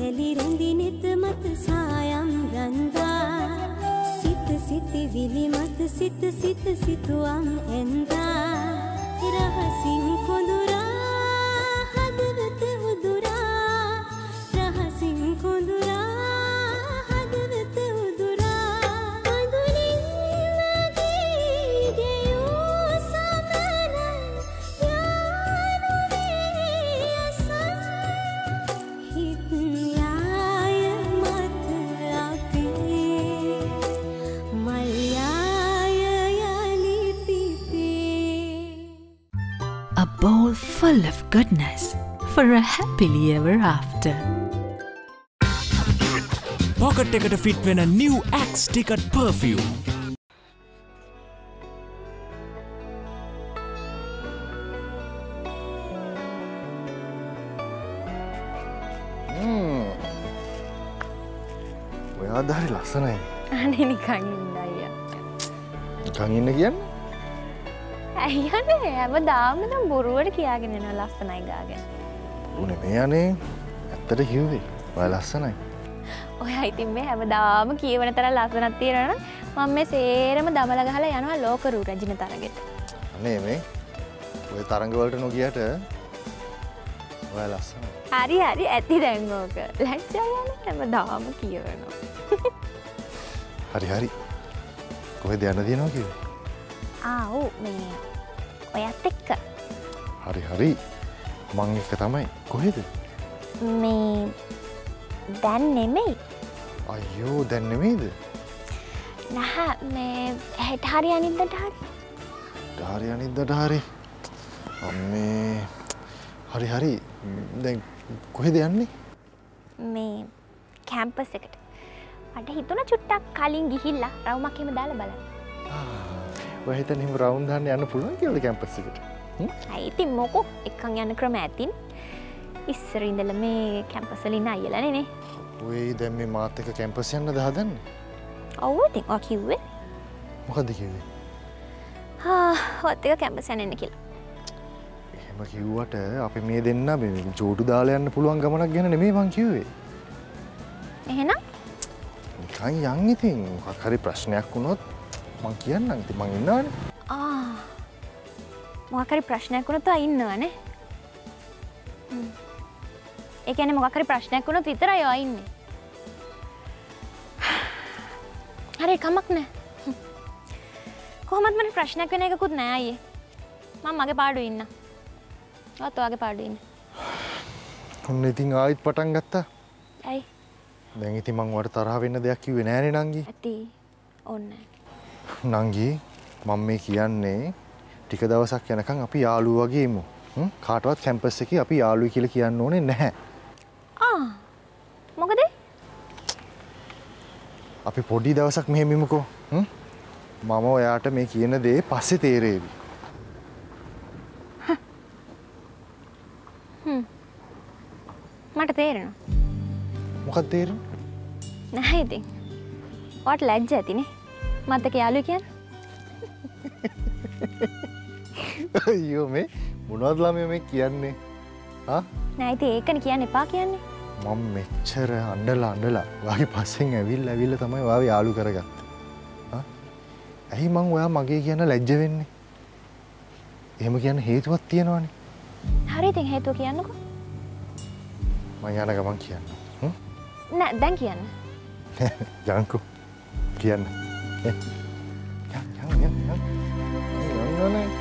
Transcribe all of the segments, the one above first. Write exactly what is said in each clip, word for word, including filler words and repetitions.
වැලි රැඳි නෙත මත සායම් රන්දා සිත සිතිවිලි මත සිත සිත සිතුවම් එන්දා රහසින් කොඳුරා හදවත උදුරා රහසින් කොඳුරා හදවත උදුරා අඳුනින් මගේ ගෙයූ සමන යානුවේ අසන් හිත් යාය මත අපේ මල් යාය යලි පිපේ. A bowl full of goodness for a happily ever after. Pocket එකට fit වෙන new Axe Ticket perfume. ඔයා හරි ලස්සනයි. අනේ නිකන් ඉන්න අයියා. නිකන් ඉන්න කියන්නේ? අයියානේ හැමදාම නම් බොරුවට කියාගෙන යනවා ලස්සනයි ගාගෙන. උනේ මේ අනේ ඇත්තට කිව්වේ. ඔයා ලස්සනයි. ඔයා ඉතින් මේ හැමදාම කියවන තරම් ලස්සනක් තියෙනවා නම් මම මේ සේරම දමල ගහලා යනවා ලෝකරු රජින තරගෙට. අනේ මේ ඔය තරඟ වලට නොගියට ඔයා ලස්සනයි. හරි හරි ඇති දැන් ඕක. ලැජ්ජා යන්නේ හැමදාම කියවනවා. හරි හරි. කොහෙද යන්න දිනව කිව්වේ? ආ ඔව් මේ ඔයත් එක්ක. හරි හරි. මං එක්ක තමයි. කොහෙද? මේ දැන් නෙමෙයි. අයියෝ දැන් නෙමෙයිද? නැහැ මේ හෙට හරි අනිද්දාට හරි. හරි අනිද්දාට හරි. අම්මේ හරි හරි. දැන් කොහෙද යන්නේ? මේ කැම්පස් එකට. මට හිතුණා චුට්ටක් කලින් ගිහිල්ලා රවුමක් එහෙම දාලා බලන්න. ඔය හිතන්නේ එහෙම රවුම් දාන්න යන්න පුළුවන් කියලා කැම්පස් එකට. හ්ම්? අයි ඉතින් මොකෝ එක්කන් යන ක්‍රම ඇතින්. ඉස්සර ඉඳලා මේ කැම්පස් වල ඉන්න අයියලානේ නේ. ඔය දැන් මේ මාත් එක්ක කැම්පස් යන්නද හදන්නේ? ඔව් ඉතින් ඔය කිව්වේ. මොකද්ද කිව්වේ? හා ඔත් එක කැම්පස් යන්න කියලා. එහෙම කිව්වට අපි මේ දෙන්න මේ ජෝඩු දාලා යන්න පුළුවන් ගමනක් ගැන නෙමෙයි මං කිව්වේ. එහෙනම් නිකන් යන් ඉතින් මොකක් හරි ප්‍රශ්නයක් වුණොත් මං කියන්නම් ඉතින් මං ඉන්නවනේ. ආ මොකක් හරි ප්‍රශ්නයක් වුණොත් ආ ඉන්නවනේ. හ්ම්. ඒ කියන්නේ මොකක් හරි ප්‍රශ්නයක් වුණොත් විතරයි ආ ඉන්නේ. හරි කමක් නැහැ. කොහොමද මට ප්‍රශ්නයක් වෙන එකකුත් නෑ අයියේ. මම මගේ පාඩුවේ ඉන්න. ඔයත් ඔයාගේ පාඩුවේ ඉන්න. ඔන්න ඉතින් ආයිත් පටන් ගත්තා. ඇයි? දැන් ඉතින් මං ඔයාලට තරහ වෙන්න දෙයක් කිව්වේ නෑනේ නංගි. ඇති ඕනේ. නංගි මම මේ කියන්නේ ටික දවසක් යනකම් අපි යාළුවෝ වගේ ඉමු. හ්ම් කාටවත් කැම්පස් එකේ අපි යාළුවෝ කියලා කියන්න ඕනේ නැහැ. ආ මොකද? අපි පොඩි දවසක් මෙහෙම ඉමුකෝ. හ්ම් මම ඔයාට මේ කියන දේ පස්සේ තේරෙවි. හ්ම් මට තේරෙනවා. මොකක්ද තේරෙන්නේ? නැහැ ඉතින්. ඔයාට ලැජ්ජ ඇතිනේ. මත් එක්ක යාළුවෝ කියන්නේ. අයියෝ මේ මොනවද ළමයා මේ කියන්නේ? ආ? නෑ ඉතින් ඒකනේ කියන්න එපා කියන්නේ. මම මෙච්චර අඬලා අඬලා ඔයාගේ පස්සෙන් ඇවිල්ලා ඇවිල්ලා තමයි ඔයාව යාළු කරගත්තේ. ආ? ඇයි මං ඔයා මගේ කියන ලැජ්ජ වෙන්නේ? එහෙම කියන්න හේතුවක් තියෙනවනේ. හරි ඉතින් හේතුව කියන්නකෝ. මං යන ගමන් කියන්න. හ්ම්? නෑ දැන් කියන්න. යන්කෝ. කියන්න. යන් යන් යන් යන්. යන්න නෑ.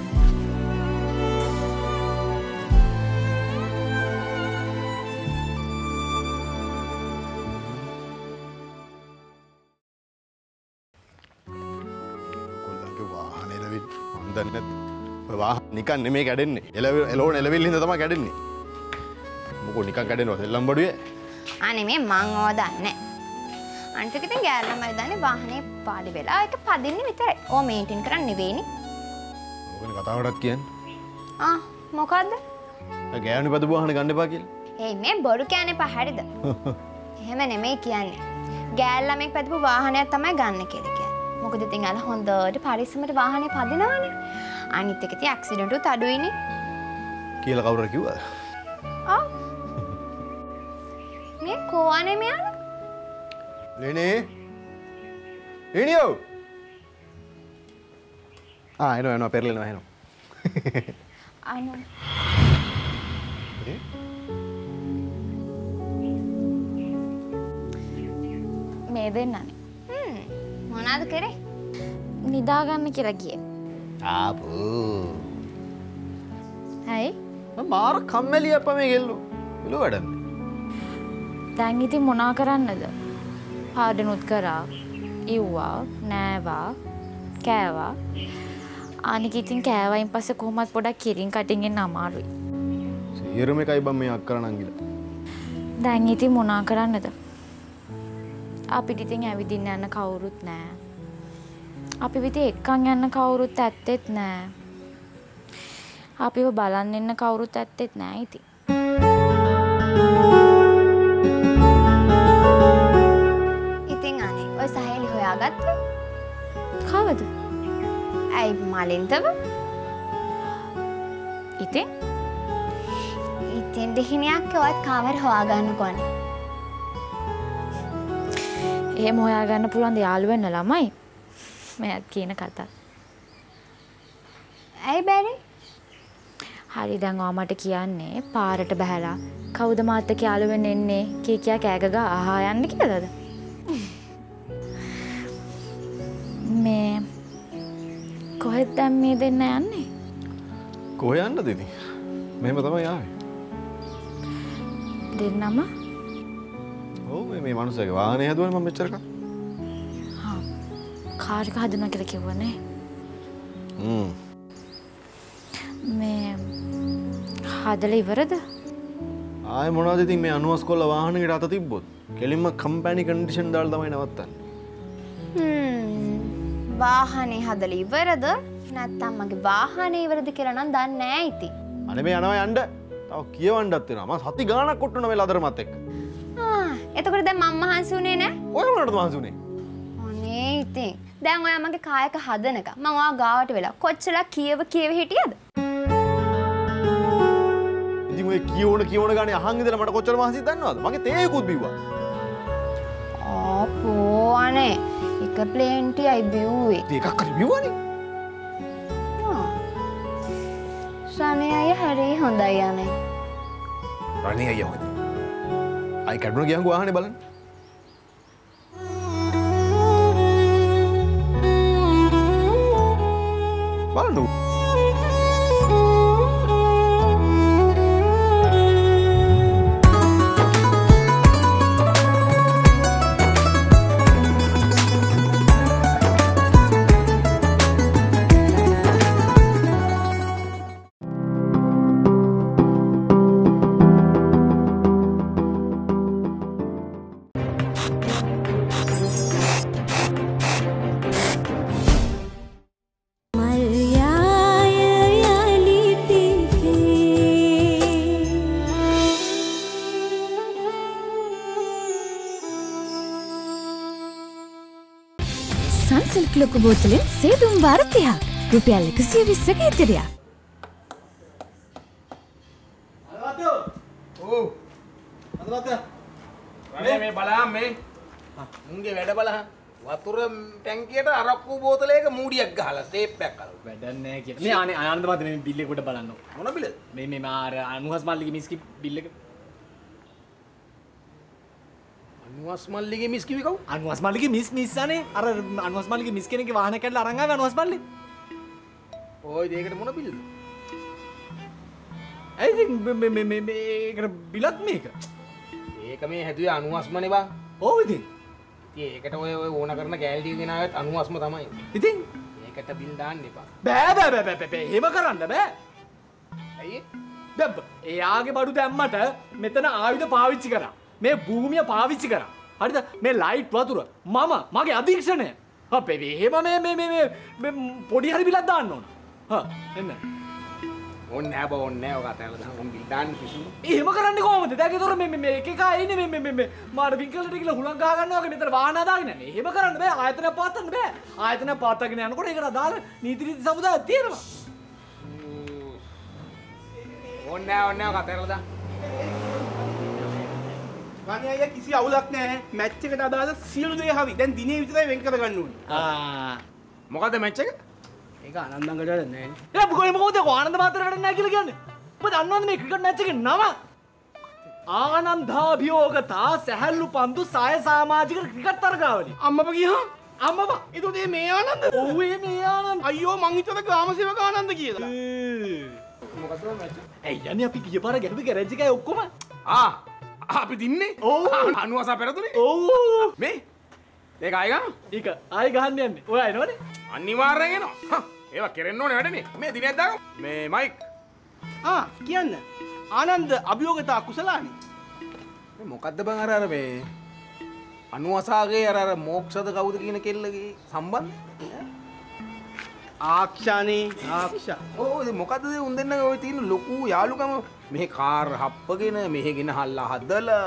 වාහ නිකන් නෙමේ කැඩෙන්නේ. එළව එළෝන එළවිල්ල හින්දා තමයි කැඩෙන්නේ. මොකෝ නිකන් කැඩෙනවා සෙල්ලම් බඩුවේ. අනේ මේ මං ඕව දන්නේ. අනිත් එක ඉතින් ගෑල්ලමයි දන්නේ වාහනේ පාඩි වෙලා ඒක පදින්නේ විතරයි. ඕ මේන්ටේන් කරන්න නෙවෙයිනේ. මොකනේ කතාවටත් කියන්නේ. ආ මොකද්ද? ගෑණි පදපු වාහන ගන්න එපා කියලා. ඒයි මේ බොරු කියන්නේ පහරිද? එහෙම නෙමෙයි කියන්නේ. ගෑල්ලමෙක් පදපු වාහනයක් තමයි ගන්න කියලා කියන්නේ. මොකද ඉතින් අර හොඳට පරිස්සමට වාහනේ පදිනවනේ. අනිත් එක ඉතින් ඇක්සිඩන්ට් උත් අඩුයිනේ. කියලා කවුරුර කිව්වද? ආ මේ කෝවනේ මෙයාලා? ලේනේ. ලේනියෝ. ආ එනවා එනවා පෙරලෙනවා එනවා. අනු. මේ දෙන්නනේ. හ්ම්. මොනවාද කරේ? නිදා ගන්න කියලා ගියේ. ආපෝ. හයි. මම මාර කම්මැලි අප්පා මේ ගෙල්ලෝ. එළු වැඩන්නේ. දැන් ඉතින් මොනා කරන්නද? පාඩනුත් කරා. ඉව්වා, නෑවා, කෑවා. අනික ඉතින් කෑවයින් පස්සේ කොහොමත් පොඩක් කිරින් කටින් එන්න අමාරුයි. සීරම එකයි බම් මේ අක්කර නංගිලා. දැන් ඉතින් මොනා කරන්නද? අපිට ඉතින් ඇවිදින්න යන්න කවුරුත් නෑ. අපි විතේ එක්කන් යන්න කවුරුත් ඇත්තෙත් නෑ. අපිව බලන්න එන්න කවුරුත් ඇත්තෙත් නෑ ඉතින්. ඉතින් අනේ ඔය සහේලි හොයාගත්තේ? කවද? ඇයි මලින්තව? ඉතින්? ඉතින් දෙහිනියක් ඔයත් කාමර හොයාගන්න කොනේ. එහෙම හොයාගන්න පුළුවන් ද යාළු වෙන්න ළමයි? මෙයත් කියන කතා. ඇයි බැරි? හරි දැන් ඔයා මට කියන්නේ පාරට බහැලා කවුද මාත් එක්ක යාළු වෙන්න එන්නේ කී කියා කෑග ගා අහා යන්න කියලාද? මේ කොහෙද දැන් මේ දෙන්න යන්නේ? කොහෙ යන්නද ඉතින්? මෙහෙම තමයි ආවේ. දෙන්නම? ඔව් මේ මේ මනුස්සයාගේ වාහනේ හදුවනේ මම මෙච්චර කල්. හා කාර් එක හදනවා කියලා කිව්වනේ. හ්ම්. මේ හදලා ඉවරද? ආයේ මොනවද ඉතින් මේ අනුවස් කොල්ල වාහනේකට අත තිබ්බොත් කෙලින්ම කම්පැනි කන්ඩිෂන් දාලා තමයි නවත්තන්නේ. හ්ම් වාහනේ හදලා ඉවරද? නැත්තම් මගේ වාහනේ ඉවරද කියලා නම් දන්නේ නැහැ ඉතින්. අනේ මේ යනවා යන්න. තව කියවන්නත් වෙනවා. මම සති ගාණක් කොට්ටුන මේ ලදරමත් එක්ක. ආ එතකොට දැන් මම මහන්සි උනේ නැහැ? ඔය මොනටද මහන්සි උනේ? අනේ ඉතින් දැන් ඔයා මගේ කායක හදනක මම ඔයා ගාවට වෙලා කොච්චරක් කියව කියව හිටියද? ඉතින් ඔය කියවන කියවන ගානේ අහන් ඉඳලා මට කොච්චර මහන්සිද දන්නවද? මගේ තේයකුත් බිව්වා. ආපෝ අනේ එක ප්ලේන්ටියයි බිව්වේ. ඒක එකක් හරි බිව්වනේ. ආ සනේ අය හරි හොඳයි යන්නේ. රණේ අයියා හොඳයි. අයි කඩුණ ගියන්කෝ වාහනේ බලන්න. බලන්න. සන්සිල්ක් ලොකු බෝතලෙන් සේදුම් වාර තිහක් රුපියල් එකසිය විස්සක ඉතිරියක්. ඔව්. අදවත. රණේ මේ බලහන් මේ. මුන්ගේ වැඩ බලහන්. වතුර ටැංකියට අරක්කු බෝතලයක මූඩියක් ගහලා ස්ටේප් එකක් අරන්. වැඩක් නැහැ කියලා. මේ අනේ ආනන්ද මත මේ බිල් එක කොට බලන්න. මොන බිලද? මේ මේ මාර අනුහස් මල්ලිගේ මිස්කි බිල් එක. අනුහස් මල්ලිගේ මිස් කිවි කවුද? අනුහස් මල්ලිගේ මිස් මිස්සනේ. අර අනුහස් මල්ලිගේ මිස් කෙනෙක්ගේ වාහනයක් කඩලා අරන් ආවේ අනුහස් මල්ලි. ඔය දෙයකට මොන බිල්ද? ඇයි මේ මේ මේ මේකට බිලක් මේක? ඒක මේ හැදුවේ අනුහස්මනේ බං. ඔව් ඉතින්. ඉතින් ඒකට ඔය ඔය ඕන කරන කැලටි ගෙන ආවත් අනුහස්ම තමයි. ඉතින් ඒකට බිල් දාන්න එපා. බෑ බෑ බෑ බෑ බෑ එහෙම කරන්න බෑ. ඇයි? දැන් එයාගේ බඩු දැම්මට මෙතන ආයුධ පාවිච්චි කරා. මේ භූමිය පාවිච්චි කරා. හරිද? මේ ලයිට් වතුර මම මගේ අධීක්ෂණය. අපේ එහෙම මේ මේ මේ මේ පොඩි හරි බිලක් දාන්න ඕන. හා එන්න. ඕන්නේ නැහැ බෝ ඕන්නේ නැහැ. ඔක අතහැරලා දාන්න මම බිල් දාන්න කිසිම. එහෙම කරන්නේ කොහොමද? දැන් ඒතොර මේ මේ එක එක අයනේ මේ මේ මේ මාර වින්කල්ට කියලා හුලං ගහ ගන්නවා වගේ මෙතන වාහන හදාගෙන යන්නේ. එහෙම කරන්න බෑ. ආයතනයක් පවත්වන්න බෑ. ආයතනයක් පවත්වාගෙන යනකොට ඒකට අදාළ නීති රීති සමුදායක් තියෙනවා. ඕන්නේ නැහැ ඕන්නේ නැහැ. ඔක අතහැරලා දාන්න. ගණේ අයියා කිසි අවුලක් නැහැ. මැච් එකට අදාළ සියලු දේ හරි. දැන් දිනේ විතරයි වෙන් කර ගන්න ඕනේ. ආ මොකද්ද මැච් එක? ඒක ආනන්දංගට වැඩ නැහැ. ඒ මොකද මොකද ආනන්ද මාතර වැඩ නැහැ කියලා කියන්නේ? ඔබ දන්නවද මේ ක්‍රිකට් මැච් එකේ නම? ආනන්දාභියෝගතා සැහැල්ලු පන්දු සාය සමාජික ක්‍රිකට් තරගාවලිය. අම්මපා ගියා. අම්මපා ඒතකොට මේ ආනන්ද? ඔව් ඒ මේ ආනන්ද. අයියෝ මං හිතුවා ග්‍රාම සේවක ආනන්ද කියලා. මොකද්ද මැච් එක? ඇයි යන්නේ අපි ගිය පාර ගැටුවේ ගෑරේජ් එකයි ඔක්කොම. ආ අපි දින්නේ? ඔව්. අනුවසා පෙරදුනේ? ඔව්. මේ ඒක ආයෙ ගන්න? ඒක ආයෙ ගහන්න යන්නේ. ඔයා එනවනේ? අනිවාර්යෙන් එනවා. හා ඒවා කෙරෙන්න ඕනේ වැඩනේ. මේ දිනයක් දාගමු. මේ මයික්. ආ කියන්න. ආනන්ද අභියෝගතා කුසලානි. මේ මොකද්ද බං අර අර මේ අනුවසාගේ අර අර මොක්ෂද කවුද කියන කෙල්ලගේ සම්බන්ධය? ආක්ෂානේ ආක්ෂා. ඕ ඉතින් මොකද්ද උන් දෙන්නගේ ඔය තියෙන ලොකු යාළුකම මෙහි කාර් හප්පගෙන මෙහෙගෙන හල්ලා හදලා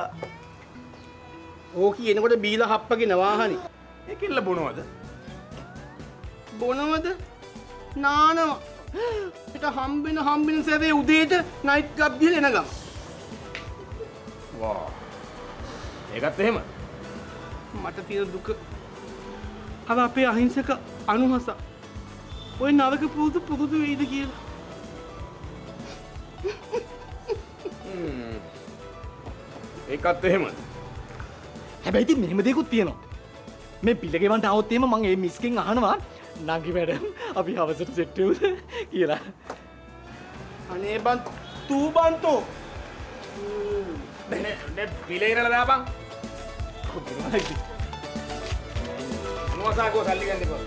ඕකී එනකොට බීලා හප්පගෙන වාහනේ. ඒ කෙල්ල බොනවද? බොනවද? නානවා. ඒක හම්බෙන හම්බෙන සැරේ උදේට නයිට් ක්ලබ් ගිහලා එන ගම. වා. ඒකත් එහෙම. මට තියෙන දුක අර අපේ අහිංසක අනුහස ඔය නරක පුරුදු පුරුදු වෙයිද කියලා. ඒකත් එහෙමද? හැබැයි ඉතින් මෙහෙම දෙයක්ත් තියෙනවා. මේ බිල ගෙවන්න આવොත් එහෙම මම ඒ මිස්කින් අහනවා නංගි මැඩම් අපි හවසට සෙට් වෙමුද කියලා. අනේ බන් තූ බන්තෝ. නේ නේ බිලේ ඉරලා දාපන්. මොකක්ද සල්ලි ගන්න දෙපා.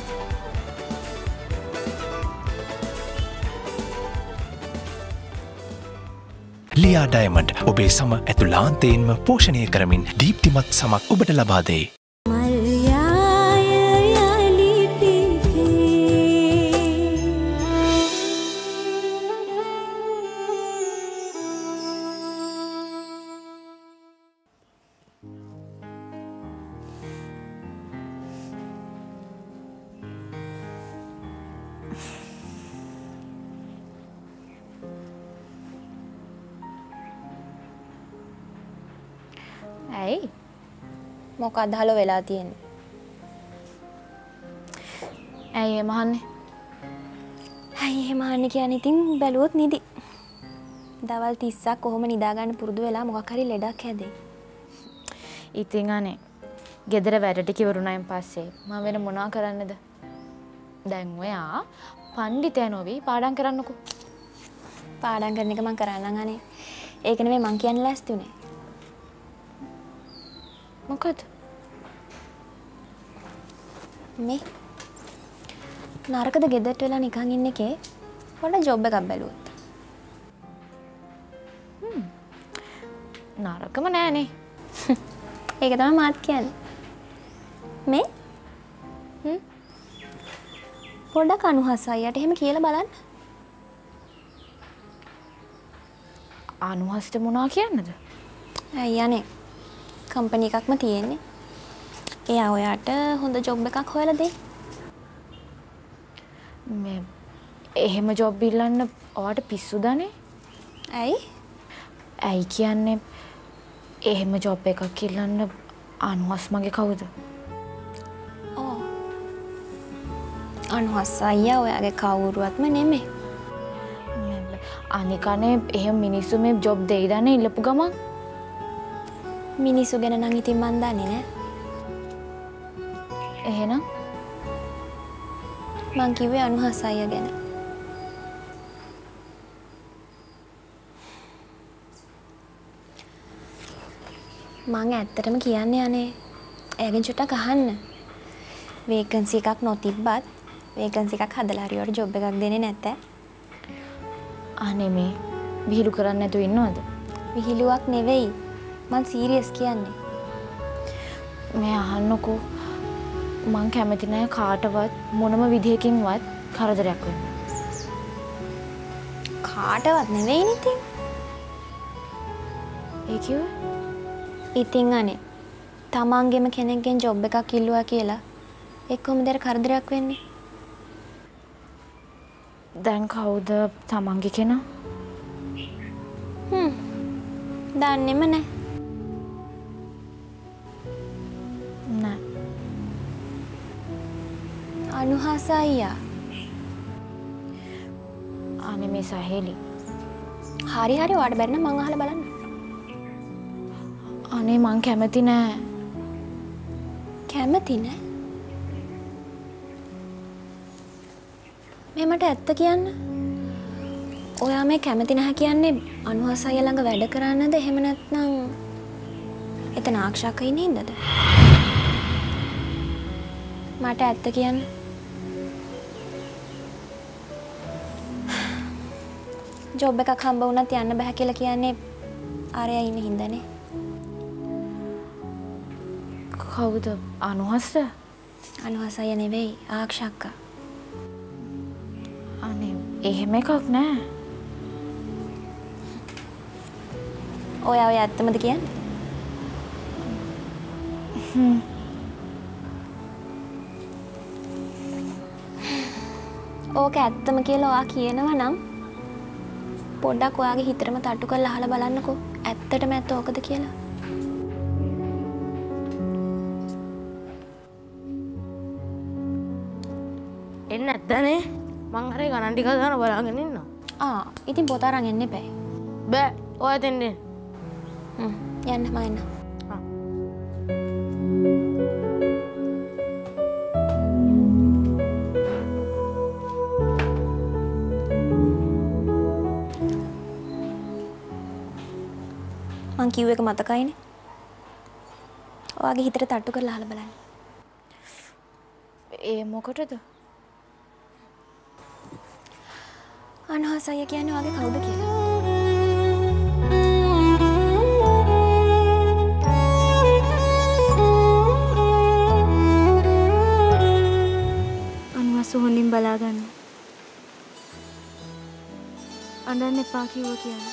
ලියා ඩයමන්ඩ් ඔබේ සම ඇතුලාන්තයෙන්ම පෝෂණය කරමින් දීප්තිමත් සමක් ඔබට ලබා දෙයි. ඇයි මොකක්ද හලෝ වෙලා තියෙන්නේ? ඇයි එහෙම අහන්නේ? ඇයි එහෙම අහන්නේ කියන්නේ ඉතින් බැලුවොත් නිදි. දවල් තිස්සක් කොහොම නිදා ගන්න පුරුදු වෙලා මොකක් හරි ලෙඩක් හැදෙයි. ඉතින් අනේ ගෙදර වැඩ ටික ඉවරුණායින් පස්සේ මම වෙන මොනවා කරන්නද? දැන් ඔයා පණ්ඩිතයා නොවි පාඩම් කරන්නකෝ. පාඩම් කරන එක මම කරන්නම් අනේ. ඒක නෙමෙයි මං කියන්න ලෑස්ති උනේ. මොකද මේ නරකද ගෙදරට වෙලා නිකන් ඉන්න එකේ පොඩ ජොබ් එකක් බැලුවොත් හ්ම් නරකම නෑනේ ඒක තමයි මාත් කියන්නේ මේ හ්ම් පොඩක් අනුහසයියට එහෙම කියලා බලන්න අනුහස්ට මොනවා කියන්නද අයියානේ කම්පනි එකක්ම තියෙන්නේ. එයා ඔයාට හොඳ ජොබ් එකක් හොයලා දෙයි. මේ එහෙම ජොබ් ඉල්ලන්න ඔයාට පිස්සුදනේ? ඇයි? ඇයි කියන්නේ එහෙම ජොබ් එකක් ඉල්ලන්න අනුහස් මගේ කවුද? ඔව්. අනුහස් අයියා ඔයාගේ කවුරුවත්ම නෙමෙයි. අනිකනේ එහෙම මිනිස්සු මේ ජොබ් දෙයිදනේ ඉල්ලපු ගමන් මිනිස්සු ගැන නම් ඉතින් මන් දන්නේ නෑ. එහෙනම් මං කිව්වේ අනුහස් අයියා ගැන. මං ඇත්තටම කියන්නේ අනේ එයාගෙන් චුට්ටක් අහන්න. වේකන්සි එකක් නොතිබ්බත් වේකන්සි එකක් හදලා හරි ඔයාලට ජොබ් එකක් දෙන්නේ නැත්තේ. අනේ මේ විහිළු කරන්නේ නැතුව ඉන්නවද? විහිළුවක් නෙවෙයි. මං සීරියස් කියන්නේ. මේ අහන්නකෝ මං කැමති නෑ කාටවත් මොනම විදිහකින්වත් කරදරයක් වෙන්න. කාටවත් නෙවෙයි ඉතින්. ඒ කිව්වේ? ඉතින් අනේ තමන්ගෙම කෙනෙක්ගෙන් ජොබ් එකක් ඉල්ලුවා කියලා ඒක කොහොමද කරදරයක් වෙන්නේ? දැන් කවුද තමන්ගේ කෙනා? හ්ම්. දන්නේම නෑ. අනුහස අයියා. අනේ මේ සහේලි. හරි හරි ඔයාට බැරි නම් මං අහලා බලන්න. අනේ මං කැමති නෑ. කැමති නෑ? මේ මට ඇත්ත කියන්න. ඔයා මේ කැමති නැහැ කියන්නේ අනුහස අයියා ළඟ වැඩ කරන්නද එහෙම නැත්නම් එතන ආක්ෂාක ඉන්නේ ඉන්නද? මට ඇත්ත කියන්න. ජොබ් එකක් හම්බ වුණත් යන්න බෑ කියලා කියන්නේ ආරයා ඉන්න හින්දානේ. කවුද? අනුහස? අනුහස අයියා නෙවෙයි ආක්ෂාක්කා. අනේ එහෙම එකක් නෑ. ඔයා ඔය ඇත්තමද කියන්නේ? හ්ම්. ඕක ඇත්තම කියලා ඔයා කියනවා නම් පොඩ්ඩක් ඔයාගේ හිතටම තට්ටු කරලා අහලා බලන්නකෝ. ඇත්තටම ඇත්ත ඕකද කියලා. එන්න නැද්දනේ? මං හරි ගණන් ටික දාන බලාගෙන ඉන්නවා. ආ, ඉතින් පොත අරන් එන්න එපා. බෑ. ඔයා දෙන්නේ. හ්ම්. යන්න මම එන්න. මං කිව්ව එක මතකයිනේ. ඔයාගේ හිතට තට්ටු කරලා අහලා බලන්න. ඒ මොකටද? අනුහස අයියා කියන්නේ ඔයාගේ කවුද කියලා. අනුහස හොඳින් බලාගන්න. අඬන්න එපා කිව්වා කියන්නේ.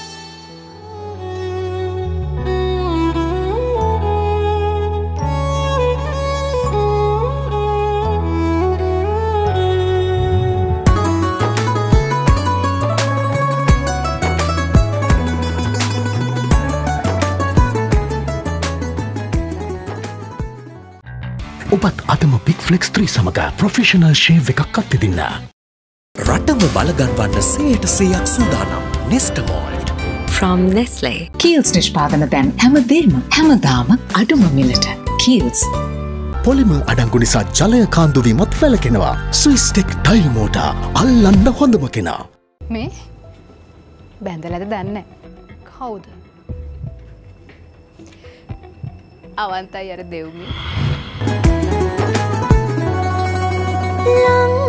ඔබත් අදම බික් ෆ්ලෙක්ස් ත්‍රී සමඟ ප්‍රොෆෙෂනල් ෂේව් එකක් අත්විඳින්න. රටම බලගන්වන්න සීයට සීයක් සූදානම් නෙස්ටමෝල්ඩ්. From Nestle. Kiehl's නිෂ්පාදන දැන් හැමදේම හැමදාම අඩුම මිලට. Kiehl's. පොලිමර් අඩංගු නිසා ජලය කාන්දු වීමත් වැළකෙනවා. ස්විස්ටෙක් ටයිල් මෝටර් අල්ලන්න හොඳම කෙනා. මේ බැඳලාද දන්නේ කවුද? අවන්තයි අර දෙව්මි. Long